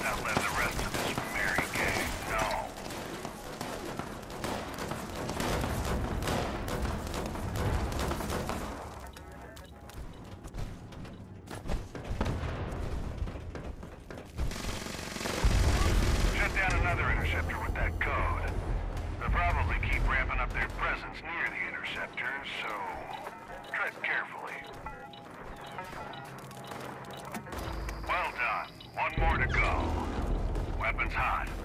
not let the rest of this merry gang know. Shut down another interceptor with that code. They'll probably keep ramping up their presence near the interceptor, so tread carefully. Well done. One more to go. Weapons hot.